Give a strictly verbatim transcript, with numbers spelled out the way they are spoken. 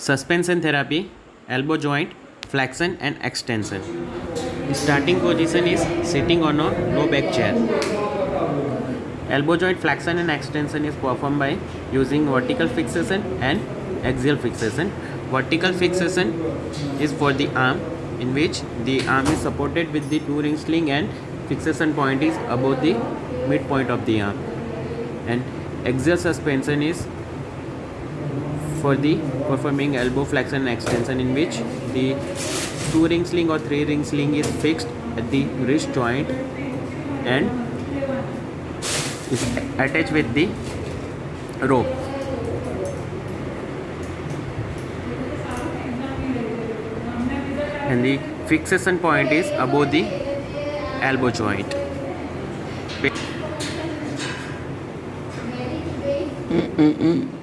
Suspension therapy, elbow joint, flexion and extension. The starting position is sitting on a low back chair. Elbow joint flexion and extension is performed by using vertical fixation and axial fixation. Vertical fixation is for the arm, in which the arm is supported with the two ring sling and fixation point is above the midpoint of the arm. And axial suspension is for the performing elbow flexion and extension, in which the two ring sling or three ring sling is fixed at the wrist joint and is attached with the rope. And the fixation point is above the elbow joint. Mm -mm -mm.